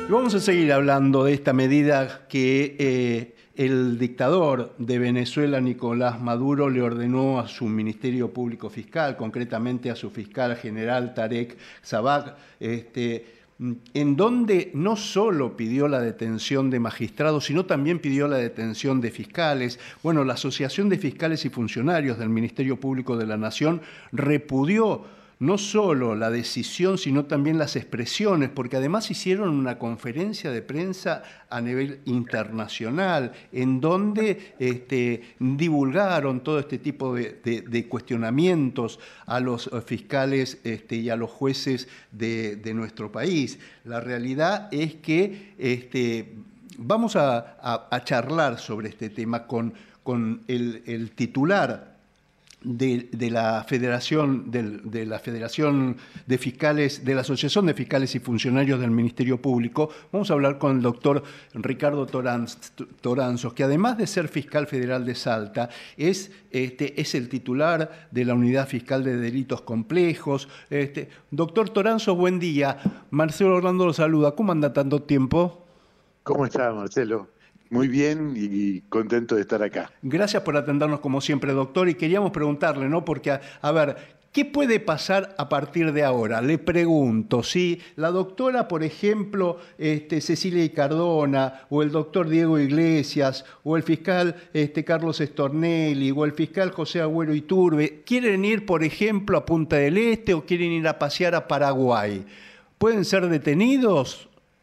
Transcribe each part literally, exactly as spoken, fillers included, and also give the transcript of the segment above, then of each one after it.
Y vamos a seguir hablando de esta medida que eh, el dictador de Venezuela, Nicolás Maduro, le ordenó a su Ministerio Público Fiscal, concretamente a su fiscal general Tarek Sabag, este, en donde no solo pidió la detención de magistrados, sino también pidió la detención de fiscales. Bueno, la Asociación de Fiscales y Funcionarios del Ministerio Público de la Nación repudió no solo la decisión, sino también las expresiones, porque además hicieron una conferencia de prensa a nivel internacional, en donde este, divulgaron todo este tipo de, de, de cuestionamientos a los fiscales este, y a los jueces de, de nuestro país. La realidad es que este, vamos a, a, a charlar sobre este tema con, con el, el titular De, de la Federación de, de la Federación de Fiscales, de la Asociación de Fiscales y Funcionarios del Ministerio Público. Vamos a hablar con el doctor Ricardo Toranz, Toranzos, que además de ser fiscal federal de Salta, es, este, es el titular de la Unidad Fiscal de Delitos Complejos. Este, doctor Toranzos, buen día. Marcelo Orlando lo saluda. ¿Cómo anda tanto tiempo? ¿Cómo está, Marcelo? Muy bien y contento de estar acá. Gracias por atendernos como siempre, doctor. Y queríamos preguntarle, ¿no? Porque, a, a ver, ¿qué puede pasar a partir de ahora? Le pregunto, si la doctora, por ejemplo, este, Cecilia Cardona, o el doctor Diego Iglesias, o el fiscal este, Carlos Stornelli, o el fiscal José Agüero Iturbe, quieren ir, por ejemplo, a Punta del Este o quieren ir a pasear a Paraguay, ¿pueden ser detenidos?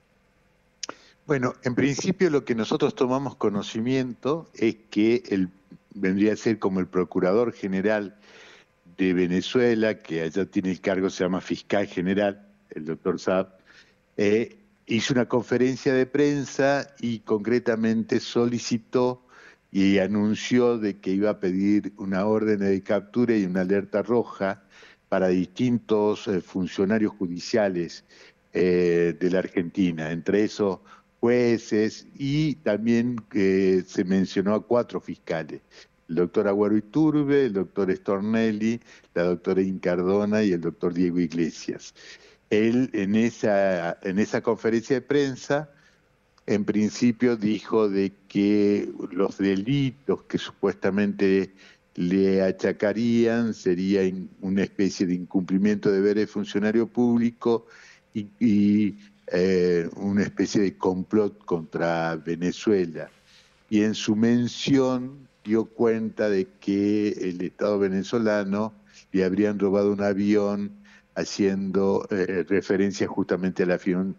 Bueno, en principio lo que nosotros tomamos conocimiento es que él vendría a ser como el Procurador General de Venezuela, que allá tiene el cargo, se llama Fiscal General, el doctor Saab, eh, hizo una conferencia de prensa y concretamente solicitó y anunció de que iba a pedir una orden de captura y una alerta roja para distintos eh, funcionarios judiciales eh, de la Argentina, entre esos jueces, y también eh, se mencionó a cuatro fiscales: el doctor Agüero Iturbe, el doctor Stornelli, la doctora Incardona y el doctor Diego Iglesias. Él en esa, en esa conferencia de prensa, en principio dijo de que los delitos que supuestamente le achacarían sería una especie de incumplimiento de deberes de funcionario público y, y Eh, una especie de complot contra Venezuela, y en su mención dio cuenta de que el Estado venezolano le habrían robado un avión, haciendo eh, referencia justamente al avión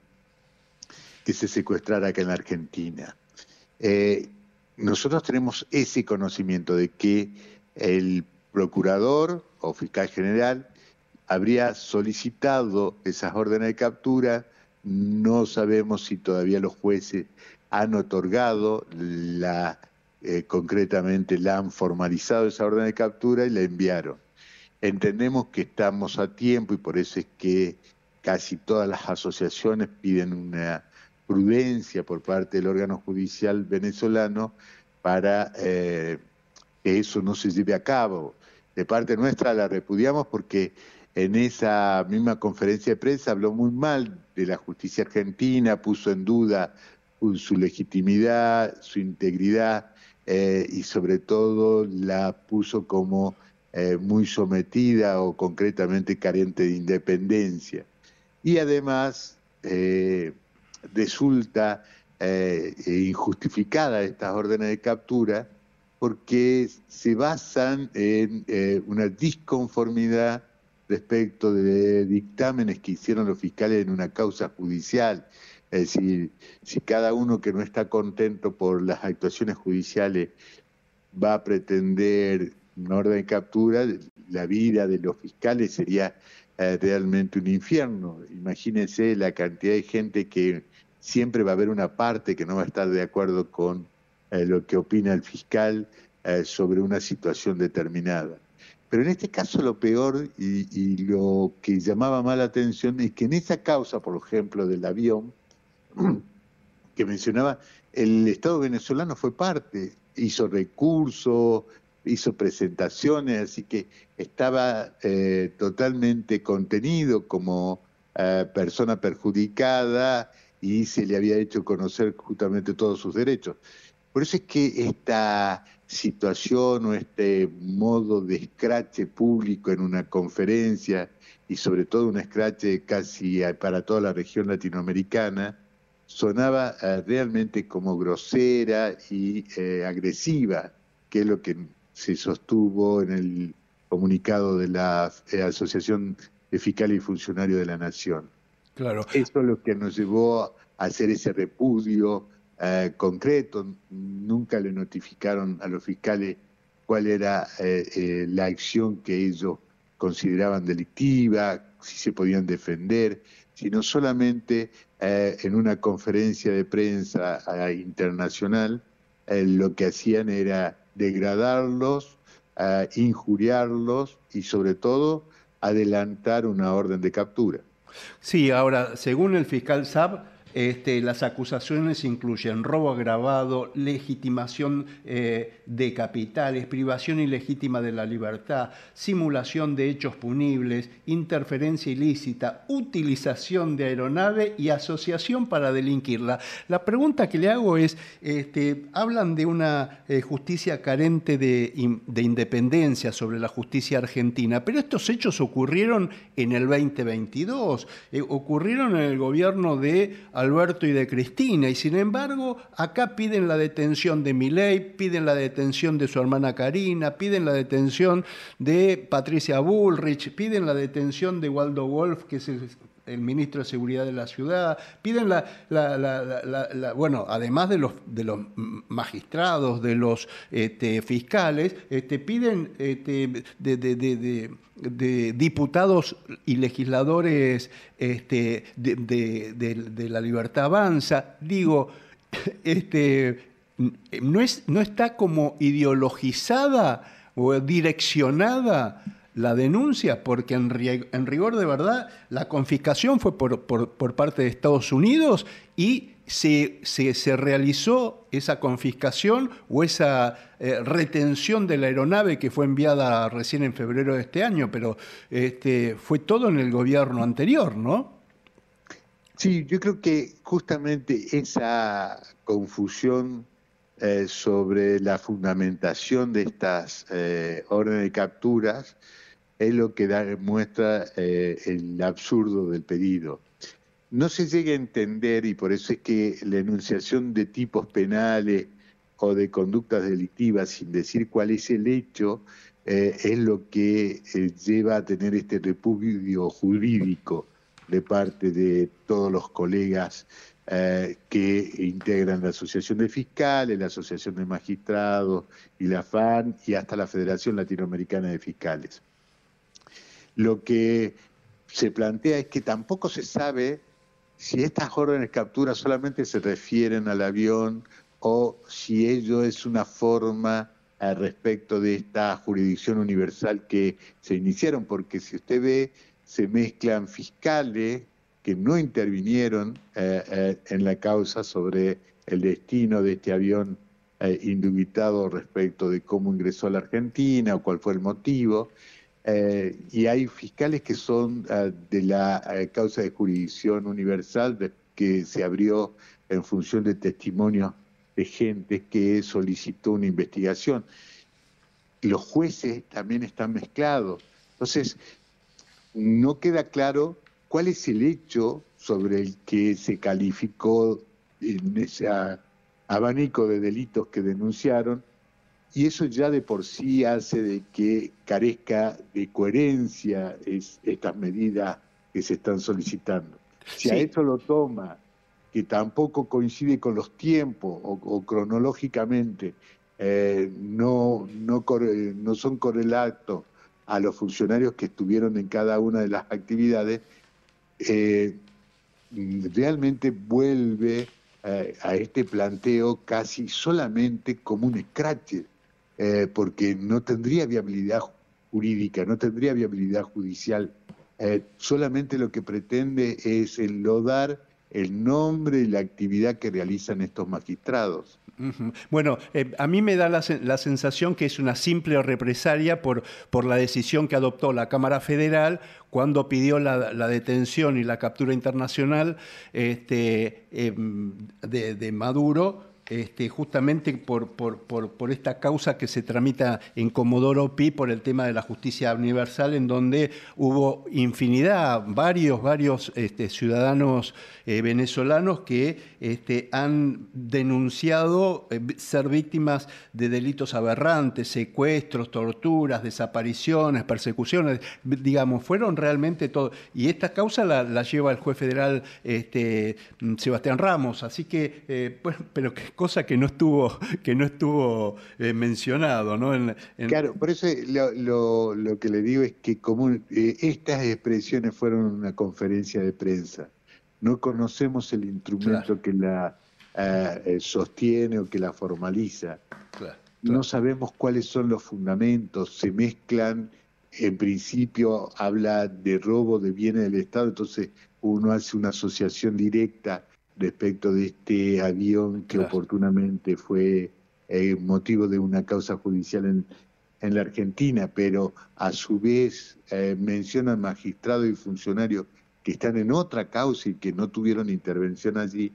que se secuestrara acá en la Argentina. Eh, nosotros tenemos ese conocimiento de que el procurador o fiscal general habría solicitado esas órdenes de captura. No sabemos si todavía los jueces han otorgado, la, eh, concretamente la han formalizado esa orden de captura y la enviaron. Entendemos que estamos a tiempo y por eso es que casi todas las asociaciones piden una prudencia por parte del órgano judicial venezolano para eh, que eso no se lleve a cabo. De parte nuestra la repudiamos porque en esa misma conferencia de prensa habló muy mal de la justicia argentina, puso en duda su legitimidad, su integridad eh, y sobre todo la puso como eh, muy sometida o concretamente carente de independencia. Y además eh, resulta eh, injustificada estas órdenes de captura porque se basan en eh, una disconformidad respecto de dictámenes que hicieron los fiscales en una causa judicial. Es decir, si cada uno que no está contento por las actuaciones judiciales va a pretender una orden de captura, la vida de los fiscales sería eh, realmente un infierno. Imagínense la cantidad de gente que siempre va a haber una parte que no va a estar de acuerdo con eh, lo que opina el fiscal eh, sobre una situación determinada. Pero en este caso lo peor y, y lo que llamaba más la atención es que en esa causa, por ejemplo, del avión que mencionaba, el Estado venezolano fue parte, hizo recursos, hizo presentaciones, así que estaba eh, totalmente contenido como eh, persona perjudicada y se le había hecho conocer justamente todos sus derechos. Por eso es que esta situación o este modo de escrache público en una conferencia, y sobre todo un escrache casi para toda la región latinoamericana, sonaba eh, realmente como grosera y eh, agresiva, que es lo que se sostuvo en el comunicado de la eh, Asociación de Fiscales y Funcionarios de la Nación. Claro. Eso es lo que nos llevó a hacer ese repudio eh, concreto. Nunca le notificaron a los fiscales cuál era eh, eh, la acción que ellos consideraban delictiva, si se podían defender, sino solamente eh, en una conferencia de prensa eh, internacional eh, lo que hacían era degradarlos, eh, injuriarlos y sobre todo adelantar una orden de captura. Sí, ahora, según el fiscal Saab, este, las acusaciones incluyen robo agravado, legitimación eh, de capitales, privación ilegítima de la libertad, simulación de hechos punibles, interferencia ilícita, utilización de aeronave y asociación para delinquirla. La pregunta que le hago es, este, hablan de una eh, justicia carente de, de independencia sobre la justicia argentina, pero estos hechos ocurrieron en el veinte veintidós, eh, ocurrieron en el gobierno de Alberto y de Cristina, y sin embargo acá piden la detención de Milei, piden la detención de su hermana Karina, piden la detención de Patricia Bullrich, piden la detención de Waldo Wolf, que es el, el ministro de Seguridad de la ciudad, piden la, la, la, la, la, la bueno, además de los, de los magistrados, de los este, fiscales, este, piden este, de, de, de, de de diputados y legisladores este, de, de, de, de la Libertad Avanza. Digo, este, no, es, no está como ideologizada o direccionada la denuncia, porque en, en rigor de verdad la confiscación fue por, por, por parte de Estados Unidos y se, se, se realizó esa confiscación o esa eh, retención de la aeronave que fue enviada recién en febrero de este año, pero este, fue todo en el gobierno anterior, ¿no? Sí, yo creo que justamente esa confusión eh, sobre la fundamentación de estas eh, órdenes de capturas es lo que da, muestra eh, el absurdo del pedido. No se llega a entender, y por eso es que la enunciación de tipos penales o de conductas delictivas, sin decir cuál es el hecho, eh, es lo que eh, lleva a tener este repudio jurídico de parte de todos los colegas eh, que integran la Asociación de Fiscales, la Asociación de Magistrados y la F A N y hasta la Federación Latinoamericana de Fiscales. Lo que se plantea es que tampoco se sabe si estas órdenes de captura solamente se refieren al avión o si ello es una forma al respecto de esta jurisdicción universal que se iniciaron, porque si usted ve, se mezclan fiscales que no intervinieron eh, eh, en la causa sobre el destino de este avión eh, indubitado respecto de cómo ingresó a la Argentina o cuál fue el motivo. Eh, y hay fiscales que son uh, de la uh, causa de jurisdicción universal de, que se abrió en función de testimonios de gente que solicitó una investigación. Los jueces también están mezclados. Entonces, no queda claro cuál es el hecho sobre el que se calificó en ese abanico de delitos que denunciaron. Y eso ya de por sí hace de que carezca de coherencia es, estas medidas que se están solicitando. Si sí. a eso lo toma, que tampoco coincide con los tiempos o, o cronológicamente, eh, no, no, no son correlatos a los funcionarios que estuvieron en cada una de las actividades, eh, realmente vuelve eh, a este planteo casi solamente como un escrache. Eh, porque no tendría viabilidad jurídica, no tendría viabilidad judicial. Eh, solamente lo que pretende es enlodar el nombre y la actividad que realizan estos magistrados. Uh-huh. Bueno, eh, a mí me da la, la sensación que es una simple represalia por, por la decisión que adoptó la Cámara Federal cuando pidió la, la detención y la captura internacional este, eh, de, de Maduro, Este, justamente por, por, por, por esta causa que se tramita en Comodoro Pi por el tema de la justicia universal, en donde hubo infinidad, varios, varios este, ciudadanos eh, venezolanos que este, han denunciado eh, ser víctimas de delitos aberrantes, secuestros, torturas, desapariciones, persecuciones, digamos, fueron realmente todo. Y esta causa la, la lleva el juez federal este, Sebastián Ramos, así que, eh, bueno, pero que cosa que no estuvo, que no estuvo eh, mencionado, ¿no? En, en... Claro, por eso lo, lo, lo que le digo es que como eh, estas expresiones fueron una conferencia de prensa, no conocemos el instrumento claro. que la eh, sostiene o que la formaliza, claro, claro. no sabemos cuáles son los fundamentos, se mezclan, en principio habla de robo de bienes del Estado, entonces uno hace una asociación directa respecto de este avión que claro. oportunamente fue eh, motivo de una causa judicial en, en la Argentina, pero a su vez eh, mencionan magistrados y funcionarios que están en otra causa y que no tuvieron intervención allí.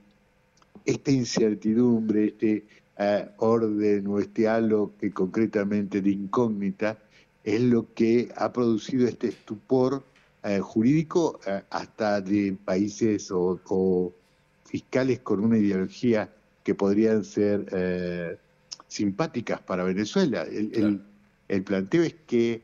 Esta incertidumbre, este eh, orden o este halo que concretamente de incógnita es lo que ha producido este estupor eh, jurídico eh, hasta de países o, o fiscales con una ideología que podrían ser eh, simpáticas para Venezuela. El, claro. el, el planteo es que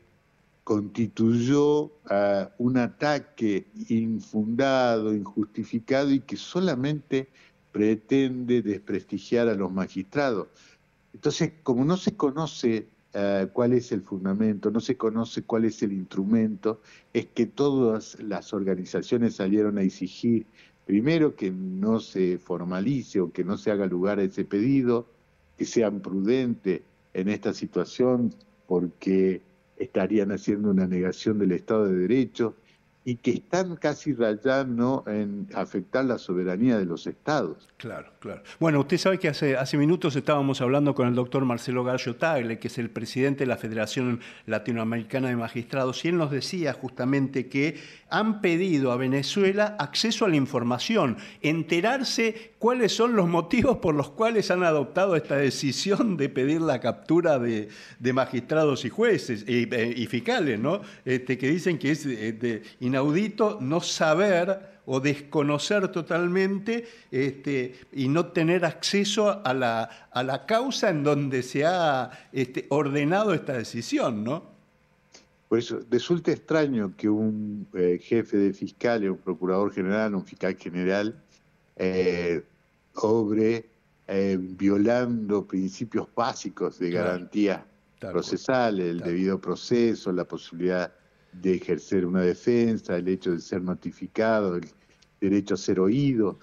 constituyó uh, un ataque infundado, injustificado y que solamente pretende desprestigiar a los magistrados. Entonces, como no se conoce uh, cuál es el fundamento, no se conoce cuál es el instrumento, es que todas las organizaciones salieron a exigir primero, que no se formalice o que no se haga lugar a ese pedido, que sean prudentes en esta situación porque estarían haciendo una negación del Estado de Derecho y que están casi rayando en afectar la soberanía de los estados. Claro, claro. Bueno, usted sabe que hace, hace minutos estábamos hablando con el doctor Marcelo Gallo Tagle, que es el presidente de la Federación Latinoamericana de Magistrados, y él nos decía justamente que han pedido a Venezuela acceso a la información, enterarse cuáles son los motivos por los cuales han adoptado esta decisión de pedir la captura de, de magistrados y jueces y, y fiscales, ¿no? Este, que dicen que es de, inaudito no saber o desconocer totalmente este, y no tener acceso a la, a la causa en donde se ha este, ordenado esta decisión, ¿no? Por eso, resulta extraño que un eh, jefe de fiscales, un procurador general, un fiscal general, eh, obre eh, violando principios básicos de claro. garantía Tal procesal, el Tal. debido proceso, la posibilidad de ejercer una defensa, el hecho de ser notificado, el derecho a ser oído,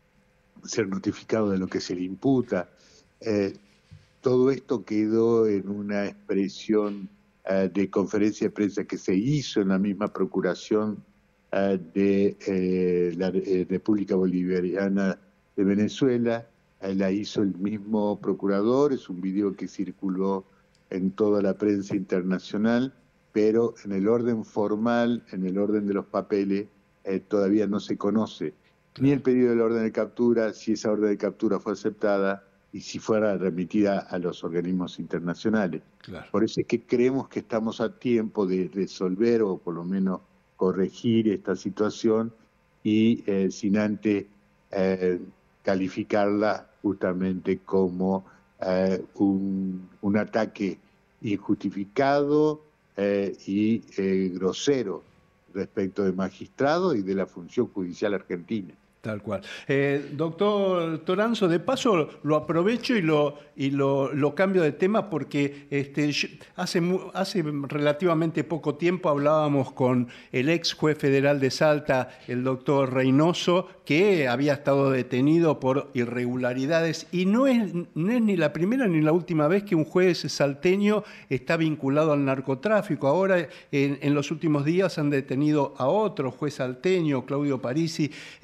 ser notificado de lo que se le imputa. Eh, todo esto quedó en una expresión eh, de conferencia de prensa que se hizo en la misma procuración eh, de eh, la eh, República Bolivariana de Venezuela. Eh, la hizo el mismo procurador, es un video que circuló en toda la prensa internacional, pero en el orden formal, en el orden de los papeles, eh, todavía no se conoce claro. ni el pedido de la orden de captura, si esa orden de captura fue aceptada y si fuera remitida a los organismos internacionales. Claro. Por eso es que creemos que estamos a tiempo de resolver o por lo menos corregir esta situación y eh, sin antes eh, calificarla justamente como eh, un, un ataque injustificado eh, y eh, grosero respecto de magistrado y de la función judicial argentina. Tal cual. Eh, doctor Toranzo, de paso lo aprovecho y lo, y lo, lo cambio de tema porque este, hace, hace relativamente poco tiempo hablábamos con el ex juez federal de Salta, el doctor Reynoso, que había estado detenido por irregularidades y no es, no es ni la primera ni la última vez que un juez salteño está vinculado al narcotráfico. Ahora, en, en los últimos días han detenido a otro juez salteño, Claudio Parisi, eh, por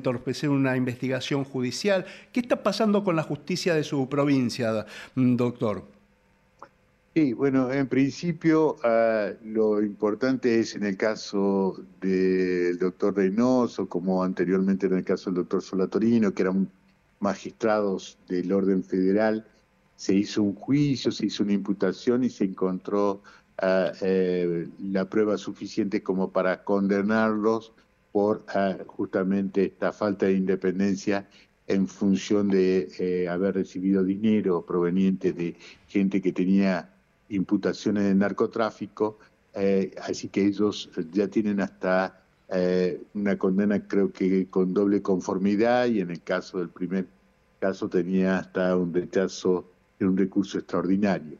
entorpecer una investigación judicial. ¿Qué está pasando con la justicia de su provincia, doctor? Sí, bueno, en principio uh, lo importante es en el caso del doctor Reynoso, como anteriormente en el caso del doctor Solatorino, que eran magistrados del orden federal, se hizo un juicio, se hizo una imputación y se encontró uh, eh, la prueba suficiente como para condenarlos por uh, justamente esta falta de independencia en función de eh, haber recibido dinero proveniente de gente que tenía imputaciones de narcotráfico, eh, así que ellos ya tienen hasta eh, una condena, creo que con doble conformidad, y en el caso del primer caso tenía hasta un rechazo en un recurso extraordinario.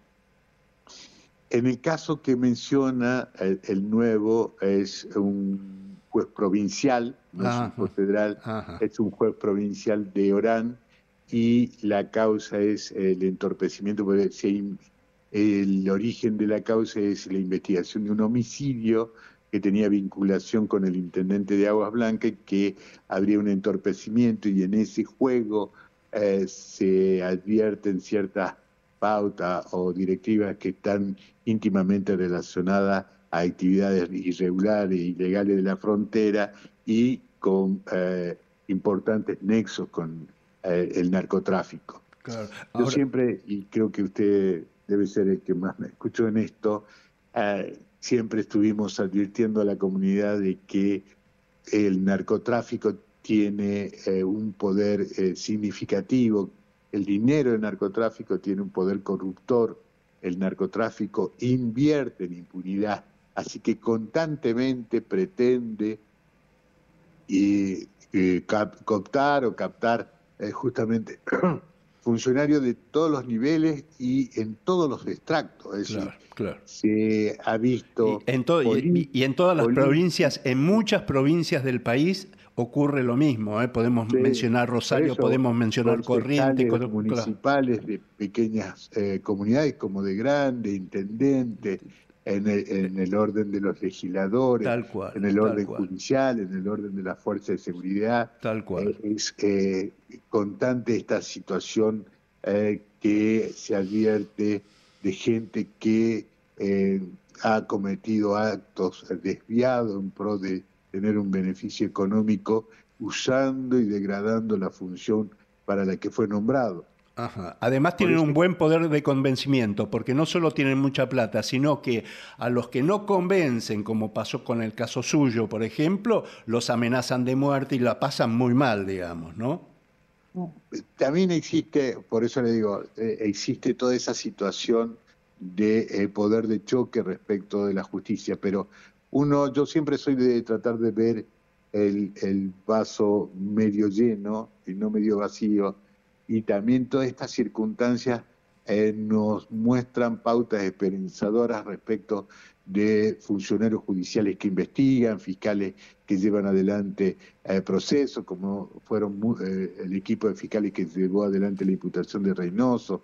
En el caso que menciona el, el nuevo, es un juez provincial, no es un juez federal, Ajá. es un juez provincial de Orán, y la causa es el entorpecimiento, porque se el origen de la causa es la investigación de un homicidio que tenía vinculación con el intendente de Aguas Blancas, que habría un entorpecimiento, y en ese juego eh, se advierten ciertas pautas o directivas que están íntimamente relacionadas a actividades irregulares e ilegales de la frontera y con eh, importantes nexos con eh, el narcotráfico. Claro. Ahora... Yo siempre, y creo que usted debe ser el que más me escuchó en esto, eh, siempre estuvimos advirtiendo a la comunidad de que el narcotráfico tiene eh, un poder eh, significativo, el dinero del narcotráfico tiene un poder corruptor, el narcotráfico invierte en impunidad, así que constantemente pretende y, eh, cap cooptar o captar eh, justamente funcionarios de todos los niveles y en todos los extractos. Es claro, decir, claro. se ha visto... Y en, to y, y en todas las provincias, en muchas provincias del país ocurre lo mismo. ¿eh? Podemos sí, mencionar Rosario, eso, podemos mencionar Corrientes. Municipales claro. de pequeñas eh, comunidades como de grandes, intendentes, en el, en el orden de los legisladores, tal cual, en el orden cual. judicial, en el orden de las fuerzas de seguridad. Tal cual. Eh, es eh, constante esta situación eh, que se advierte de gente que eh, ha cometido actos desviados en pro de tener un beneficio económico, usando y degradando la función para la que fue nombrado. Ajá. Además tienen un buen poder de convencimiento, porque no solo tienen mucha plata, sino que a los que no convencen, como pasó con el caso suyo, por ejemplo, los amenazan de muerte y la pasan muy mal, digamos, ¿no? También existe, por eso le digo, eh, existe toda esa situación de eh, poder de choque respecto de la justicia, pero uno, yo siempre soy de tratar de ver el, el vaso medio lleno y no medio vacío, y también todas estas circunstancias eh, nos muestran pautas esperanzadoras respecto de funcionarios judiciales que investigan, fiscales que llevan adelante eh, procesos, como fueron eh, el equipo de fiscales que llevó adelante la imputación de Reynoso,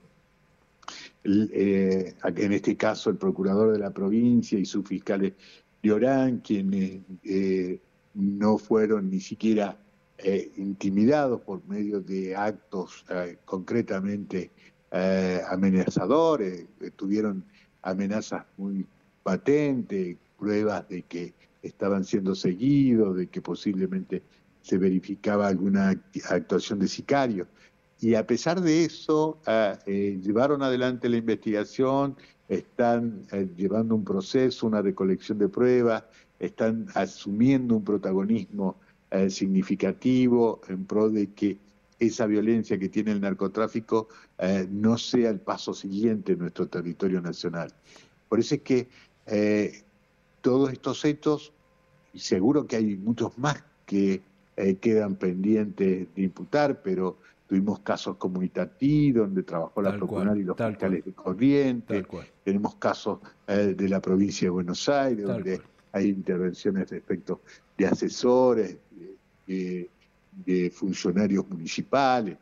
el, eh, en este caso el procurador de la provincia y sus fiscales de Orán, quienes eh, no fueron ni siquiera eh, intimidados por medio de actos eh, concretamente eh, amenazadores, eh, tuvieron amenazas muy patentes, pruebas de que estaban siendo seguidos, de que posiblemente se verificaba alguna actuación de sicario. Y a pesar de eso, eh, eh, llevaron adelante la investigación, están eh, llevando un proceso, una recolección de pruebas, están asumiendo un protagonismo eh, significativo en pro de que esa violencia que tiene el narcotráfico eh, no sea el paso siguiente en nuestro territorio nacional. Por eso es que eh, todos estos hechos, y seguro que hay muchos más que eh, quedan pendientes de imputar, pero tuvimos casos como Itatí, donde trabajó la Procuraduría y los fiscales de Corrientes, tenemos casos eh, de la provincia de Buenos Aires, tal donde cual. Hay intervenciones respecto de asesores, de, de, de funcionarios municipales,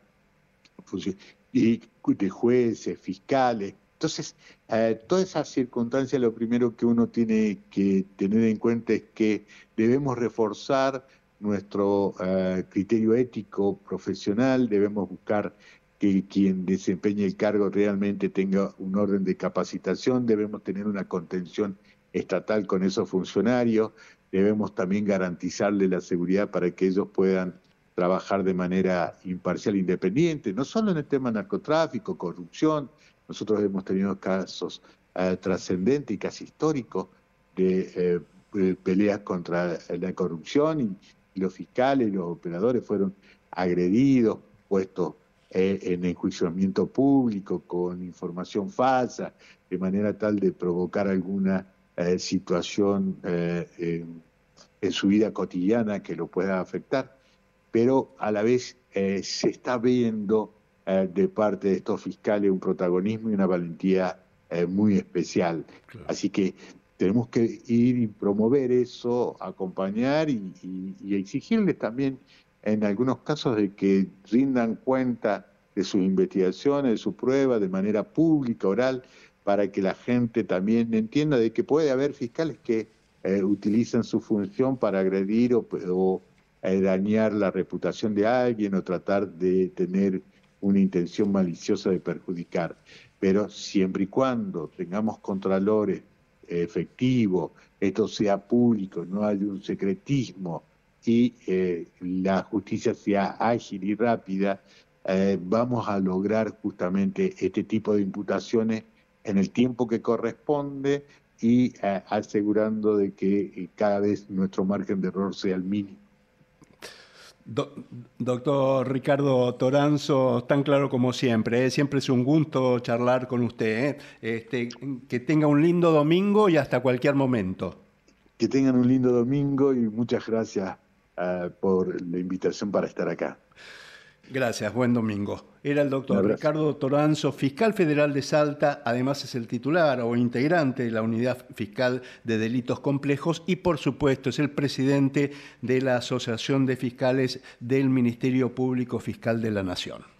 y de jueces, fiscales. Entonces, eh, todas esas circunstancias, lo primero que uno tiene que tener en cuenta es que debemos reforzar nuestro uh, criterio ético profesional, debemos buscar que quien desempeñe el cargo realmente tenga un orden de capacitación, debemos tener una contención estatal con esos funcionarios, debemos también garantizarle la seguridad para que ellos puedan trabajar de manera imparcial e independiente, no solo en el tema narcotráfico, corrupción. Nosotros hemos tenido casos uh, trascendentes y casi históricos de eh, peleas contra la corrupción y, y los fiscales y los operadores fueron agredidos, puestos eh, en enjuiciamiento público con información falsa, de manera tal de provocar alguna eh, situación eh, en, en su vida cotidiana que lo pueda afectar, pero a la vez eh, se está viendo eh, de parte de estos fiscales un protagonismo y una valentía eh, muy especial. Claro. Así que tenemos que ir y promover eso, acompañar y, y, y exigirles también en algunos casos de que rindan cuenta de sus investigaciones, de sus pruebas, de manera pública, oral, para que la gente también entienda de que puede haber fiscales que eh, utilizan su función para agredir o, o eh, dañar la reputación de alguien o tratar de tener una intención maliciosa de perjudicar. Pero siempre y cuando tengamos contralores efectivos, esto sea público, no haya un secretismo y eh, la justicia sea ágil y rápida, eh, vamos a lograr justamente este tipo de imputaciones en el tiempo que corresponde y eh, asegurando de que eh, cada vez nuestro margen de error sea el mínimo. Do, doctor Ricardo Toranzo, tan claro como siempre, ¿eh? Siempre es un gusto charlar con usted. ¿eh? Este, que tenga un lindo domingo y hasta cualquier momento. Que tengan un lindo domingo y muchas gracias uh, por la invitación para estar acá. Gracias, buen domingo. Era el doctor Ricardo Toranzo, fiscal federal de Salta, además es el titular o integrante de la Unidad Fiscal de Delitos Complejos y, por supuesto, es el presidente de la Asociación de Fiscales del Ministerio Público Fiscal de la Nación.